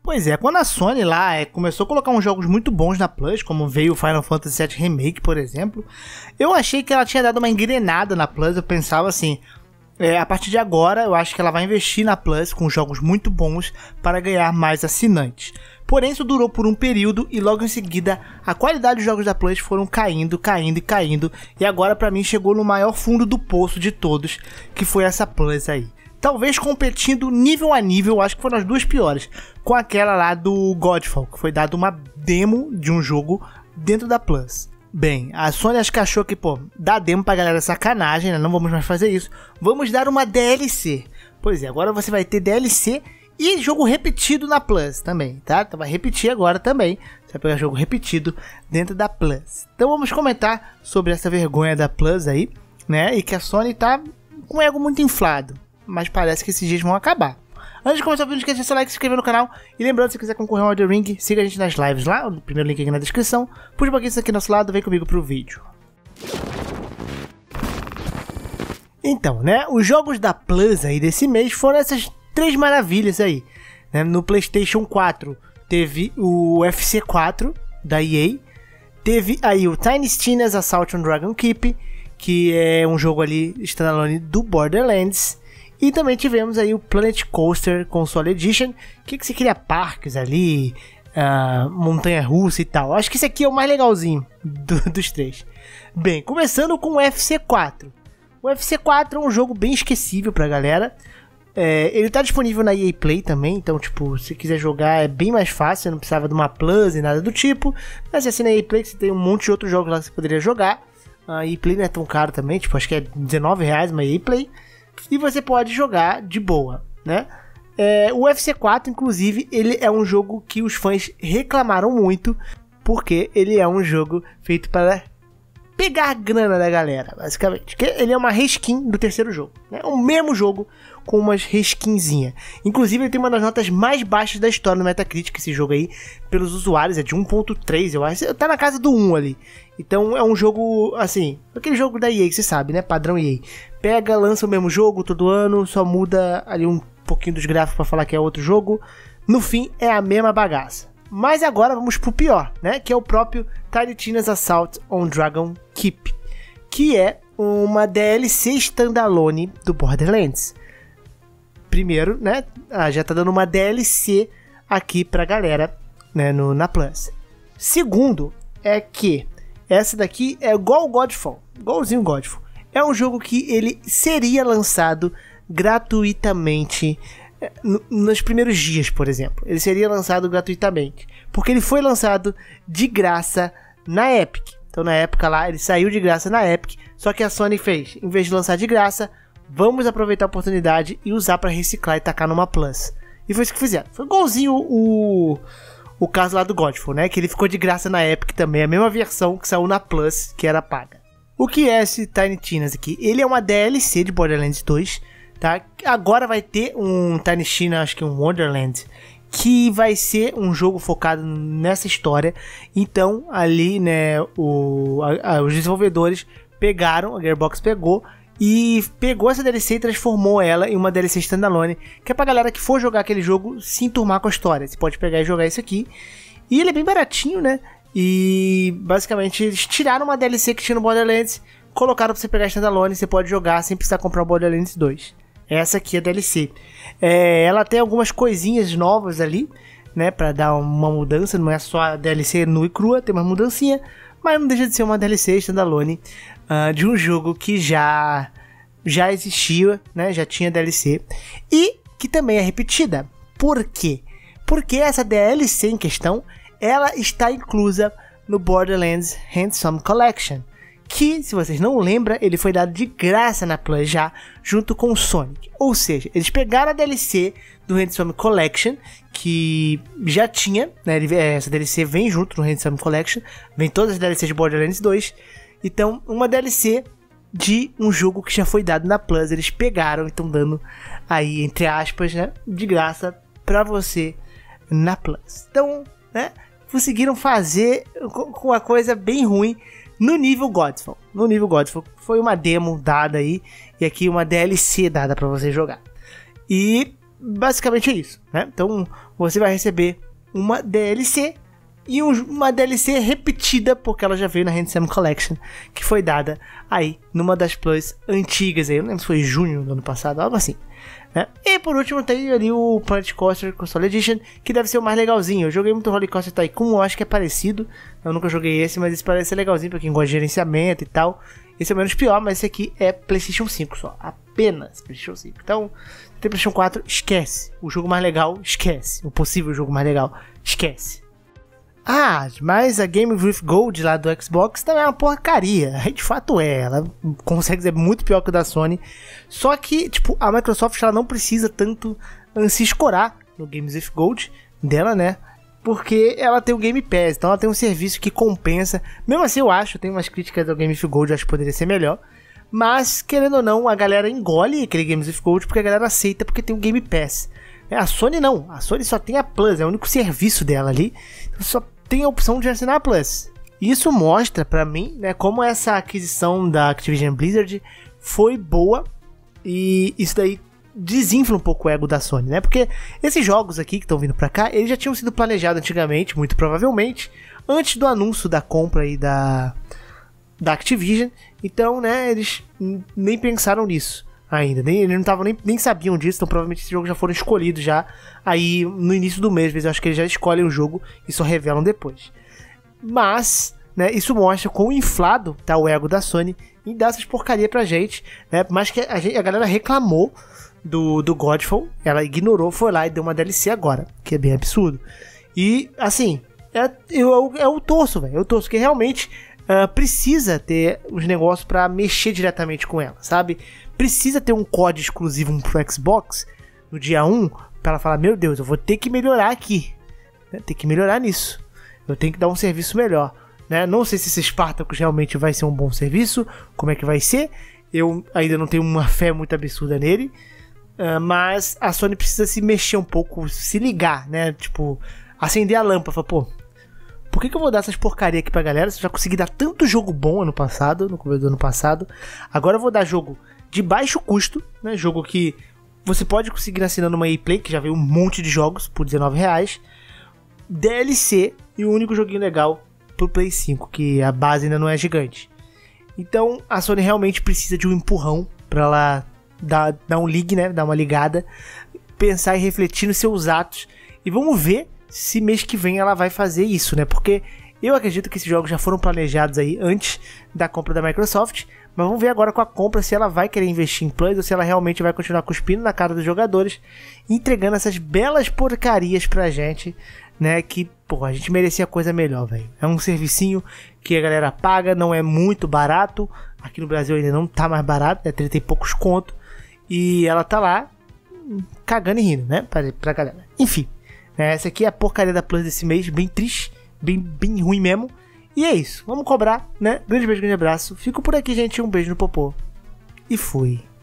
Pois é, quando a Sony lá começou a colocar uns jogos muito bons na Plus, como veio o Final Fantasy VII Remake, por exemplo, eu achei que ela tinha dado uma engrenada na Plus. Eu pensava assim, a partir de agora eu acho que ela vai investir na Plus com jogos muito bons para ganhar mais assinantes. Porém, isso durou por um período e logo em seguida a qualidade dos jogos da Plus foram caindo, e agora pra mim chegou no maior fundo do poço de todos, que foi essa Plus aí. Talvez competindo nível a nível, acho que foram as duas piores, com aquela lá do Godfall, que foi dado uma demo de um jogo dentro da Plus. Bem, a Sony acho que achou que, dar demo pra galera é sacanagem, né? Não vamos mais fazer isso. Vamos dar uma DLC. Pois é, agora você vai ter DLC e jogo repetido na Plus também, tá? Então vai repetir agora também. Você vai pegar jogo repetido dentro da Plus. Então vamos comentar sobre essa vergonha da Plus aí, né? E que a Sony tá com o ego muito inflado. Mas parece que esses dias vão acabar. Antes de começar o vídeo, não esqueça de deixar seu like, se inscrever no canal. E lembrando, se quiser concorrer ao Elden Ring, siga a gente nas lives lá. O primeiro link aqui na descrição. Puxa um pouquinho isso aqui do nosso lado, vem comigo pro vídeo. Então, né, os jogos da Plus aí desse mês foram essas três maravilhas aí, né? No PlayStation 4 teve o FC 4 da EA. Teve aí o Tiny Tina's Assault on Dragon Keep, que é um jogo ali standalone do Borderlands. E também tivemos aí o Planet Coaster Console Edition, que você cria parques ali, montanha-russa e tal. Acho que esse aqui é o mais legalzinho dos três. Bem, começando com o FC4. O FC4 é um jogo bem esquecível pra galera. Ele tá disponível na EA Play também, então tipo, se quiser jogar é bem mais fácil, não precisava de uma Plus e nada do tipo. Mas assim, na EA Play você tem um monte de outros jogos lá que você poderia jogar. A EA Play não é tão caro também, tipo, acho que é R$19 uma EA Play. E você pode jogar de boa, né? O FC4, inclusive, ele é um jogo que os fãs reclamaram muito, porque ele é um jogo feito para pegar grana da galera, basicamente. Porque ele é uma reskin do terceiro jogo, né? O mesmo jogo com umas reskinzinhas. Inclusive, ele tem uma das notas mais baixas da história no Metacritic, esse jogo aí, pelos usuários, é de 1.3, eu acho. Tá na casa do 1 ali. Então é um jogo, assim, aquele jogo da EA que você sabe, né? Padrão EA. Pega, lança o mesmo jogo todo ano, só muda ali um pouquinho dos gráficos pra falar que é outro jogo. No fim, é a mesma bagaça. Mas agora vamos pro pior, né? Que é o próprio Tiny Tina's Assault on Dragon Keep, que é uma DLC standalone do Borderlands. Primeiro, né? Já tá dando uma DLC aqui pra galera, né? Na Plus. Segundo, é que essa daqui é igual o Godfall, igualzinho o Godfall. É um jogo que ele seria lançado gratuitamente nos primeiros dias, por exemplo. Ele seria lançado gratuitamente, porque ele foi lançado de graça na Epic. Então na época lá, ele saiu de graça na Epic, só que a Sony fez, em vez de lançar de graça, vamos aproveitar a oportunidade e usar para reciclar e tacar numa Plus. E foi isso que fizeram. Foi igualzinho o caso lá do Godfall, né? Que ele ficou de graça na Epic também, a mesma versão que saiu na Plus, que era paga. O que é esse Tiny Tina's aqui? Ele é uma DLC de Borderlands 2, tá? Agora vai ter um Tiny Tina, acho que um Wonderland, que vai ser um jogo focado nessa história. Então, ali, né, os desenvolvedores pegaram, a Gearbox pegou essa DLC e transformou ela em uma DLC standalone, que é pra galera que for jogar aquele jogo se enturmar com a história. Você pode pegar e jogar isso aqui. E ele é bem baratinho, né? E basicamente eles tiraram uma DLC que tinha no Borderlands, colocaram pra você pegar standalone, você pode jogar sem precisar comprar o Borderlands 2. Essa aqui é a DLC. Ela tem algumas coisinhas novas ali, né, pra dar uma mudança. Não é só a DLC nua e crua, tem uma mudancinha, mas não deixa de ser uma DLC standalone de um jogo que já existia, né, já tinha DLC, e que também é repetida. Por quê? Porque essa DLC em questão, ela está inclusa no Borderlands Handsome Collection, que, se vocês não lembram, ele foi dado de graça na Plus já, junto com o Sonic. Ou seja, eles pegaram a DLC do Handsome Collection, que já tinha, né, essa DLC vem junto no Handsome Collection, vem todas as DLCs de Borderlands 2, então uma DLC de um jogo que já foi dado na Plus, eles pegaram e estão dando aí, entre aspas, né, de graça pra você na Plus. Então, né, conseguiram fazer com uma coisa bem ruim no nível Godfall. No nível Godfall foi uma demo dada aí, e aqui uma DLC dada pra você jogar. E basicamente é isso, né? Então você vai receber uma DLC e uma DLC repetida, porque ela já veio na Handsome Collection, que foi dada aí numa das Plus antigas aí, eu não lembro se foi junho do ano passado, algo assim, né? E por último tem ali o Planet Coaster Console Edition, que deve ser o mais legalzinho. Eu joguei muito Roller Coaster Tycoon, eu acho que é parecido, eu nunca joguei esse, mas esse parece ser legalzinho pra quem gosta de gerenciamento e tal. Esse é o menos pior, mas esse aqui é PlayStation 5 só, apenas PlayStation 5. Então, tem PlayStation 4, esquece. O jogo mais legal, esquece. O possível jogo mais legal, esquece. Ah, mas a Game with Gold lá do Xbox também é uma porcaria. De fato é, ela consegue ser muito pior que o da Sony. Só que, tipo, a Microsoft ela não precisa tanto se escorar no Games with Gold dela, né? Porque ela tem o Game Pass, então ela tem um serviço que compensa. Mesmo assim, eu acho, tem umas críticas do Game with Gold, eu acho que poderia ser melhor. Mas, querendo ou não, a galera engole aquele Games with Gold porque a galera aceita porque tem o Game Pass. A Sony não, a Sony só tem a Plus, é o único serviço dela ali. Então só tem a opção de assinar a Plus. Isso mostra pra mim, né, como essa aquisição da Activision Blizzard foi boa. E isso daí desinfla um pouco o ego da Sony, né? Porque esses jogos aqui que estão vindo pra cá, eles já tinham sido planejados antigamente, muito provavelmente, antes do anúncio da compra aí da Activision. Então, né, eles nem pensaram nisso ainda, eles não estavam nem sabiam disso, então provavelmente esses jogos já foram escolhidos já aí no início do mês. Às vezes eu acho que eles já escolhem o jogo e só revelam depois. Mas, né, isso mostra quão inflado tá o ego da Sony em dar essas porcaria pra gente, né? Mas que a galera reclamou do Godfall, ela ignorou, foi lá e deu uma DLC agora, que é bem absurdo. E, assim, eu torço, velho, eu torço que realmente precisa ter os negócios pra mexer diretamente com ela, sabe? Precisa ter um código exclusivo pro Xbox no dia 1 pra ela falar, meu Deus, eu vou ter que melhorar aqui, né? Tem que melhorar nisso, eu tenho que dar um serviço melhor, né? Não sei se esse Spartacus realmente vai ser um bom serviço, como é que vai ser, eu ainda não tenho uma fé muito absurda nele, mas a Sony precisa se mexer um pouco, se ligar, né? Tipo, acender a lâmpada, falar, pô, por que eu vou dar essas porcaria aqui pra galera se eu já consegui dar tanto jogo bom no começo do ano passado, agora eu vou dar jogo de baixo custo, né? Jogo que você pode conseguir assinando uma EA Play, que já veio um monte de jogos por R$19, DLC e o único joguinho legal pro Play 5, que a base ainda não é gigante. Então a Sony realmente precisa de um empurrão pra ela dar um ligue, né? Dar uma ligada, pensar e refletir nos seus atos. E vamos ver se mês que vem ela vai fazer isso, né? Porque eu acredito que esses jogos já foram planejados aí antes da compra da Microsoft. Mas vamos ver agora com a compra se ela vai querer investir em Plus ou se ela realmente vai continuar cuspindo na cara dos jogadores, entregando essas belas porcarias pra gente, né? Que, pô, a gente merecia coisa melhor, velho. É um servicinho que a galera paga, não é muito barato. Aqui no Brasil ainda não tá mais barato, né? 30 e poucos conto. E ela tá lá cagando e rindo, né? Pra galera. Enfim, né? Essa aqui é a porcaria da Plus desse mês, bem triste, bem ruim mesmo. E é isso, vamos cobrar, né? Grande beijo, grande abraço. Fico por aqui, gente. Um beijo no popô. E fui.